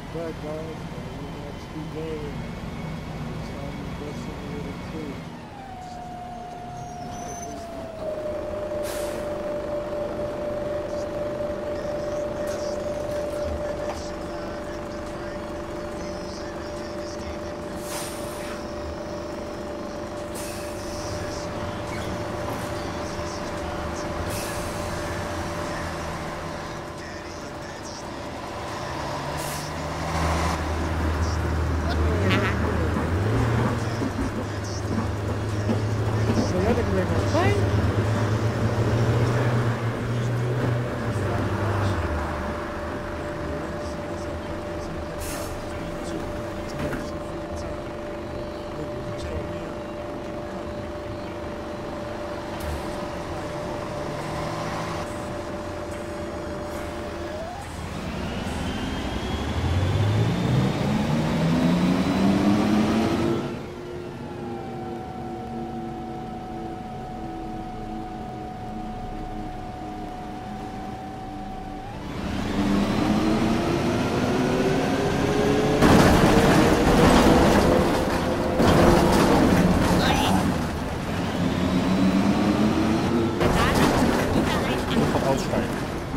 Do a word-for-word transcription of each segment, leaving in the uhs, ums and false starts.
back, guys. Uh, Let's keep going. It's time to invest in a little too. So y'all niggas ain't gonna fight? Einfach aussteigen.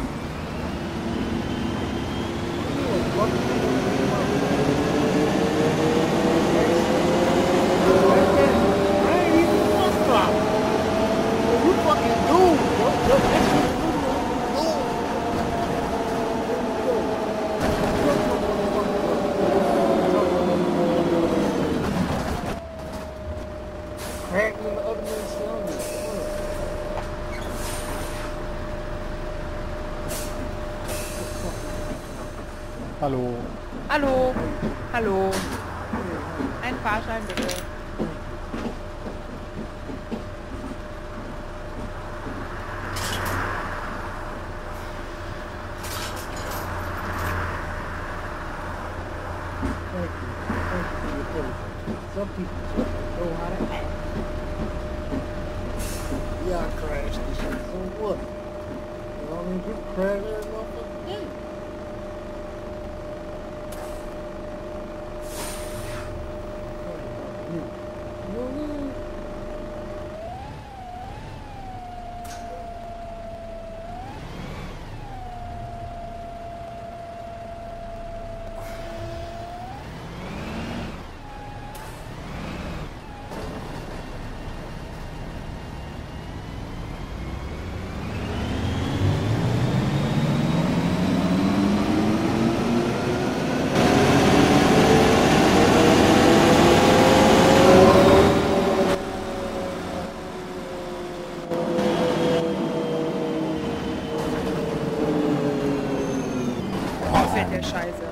Crack when the other man surrounded. Hallo. Hallo. Hallo. Ein Fahrschein bitte. Thank you. Thank you for your patience. Some people just don't know how to act. Yeah, I crashed this shit. So what? You know what I mean? People crash every motherfucking day. You know what I mean? Fällt der Scheiße.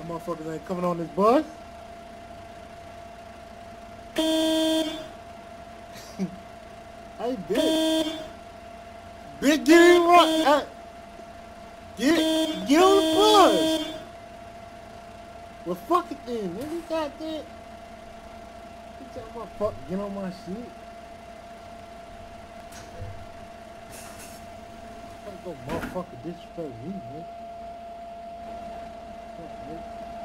motherfuckers ain't coming on this bus. Hey, bitch. Bitch, get in right. Hey. Get, get on the bus. Well, fuck it then, nigga. Got that. You talking about fuck, get on my shit. Don't go motherfucker disrespect me, nigga. Fuck, nigga.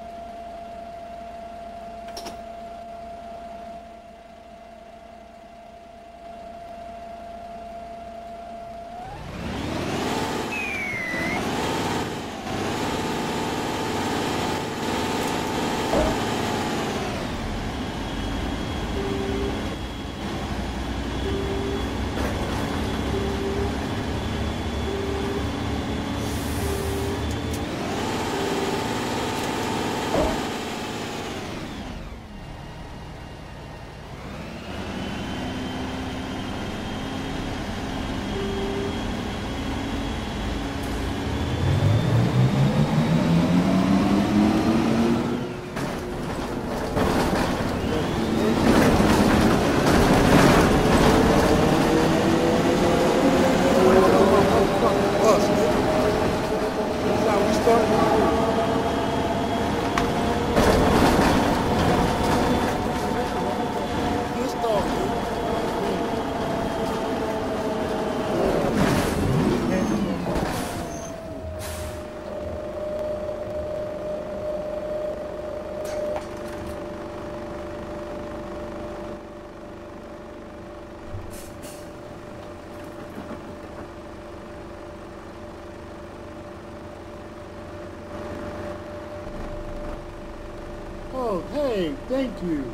Oh, hey, thank you.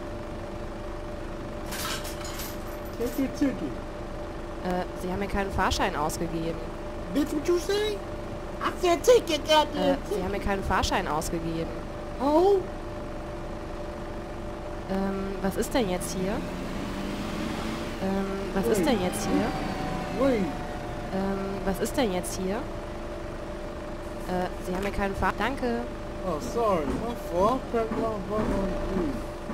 Take your ticket. Äh, Sie haben mir keinen Fahrschein ausgegeben. Bitch, what you say? I said ticket, goddamn Äh, ticket. Sie haben mir keinen Fahrschein ausgegeben. Oh? Ähm, was ist denn jetzt hier? Ähm, was ist denn jetzt hier? Wait. Ähm, was ist denn jetzt hier? Äh, Sie haben mir keinen Fahr... Danke. Oh, sorry, my fault. I'm cutting off button on the key.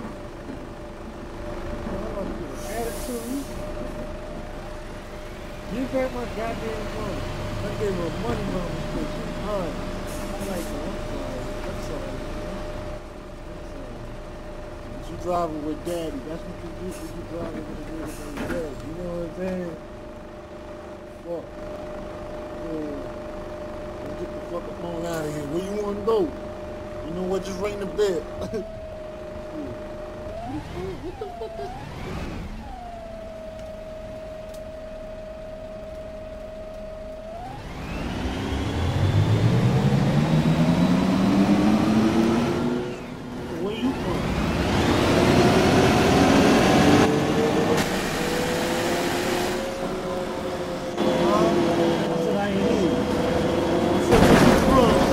I'm about to get an attitude. Give back my goddamn money. I gave her a money mama because she's hard. I'm like, oh, I'm sorry. I'm sorry, man. I'm sorry. But you driving with daddy. That's what you do when you driving with a nigga named daddy. You know what I'm saying? Fuck. Yeah. Let's get the fuck up on out of here. Where you want to go? You know what? Just ring the bell. What the fuck is... Where you from? Huh? I said I ain't here. I said where you from?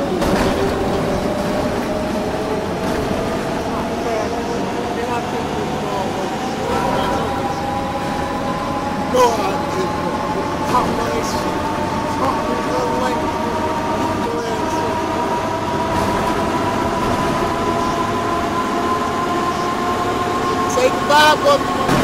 No, I didn't. How nice. Talk to the language. Say goodbye, brother.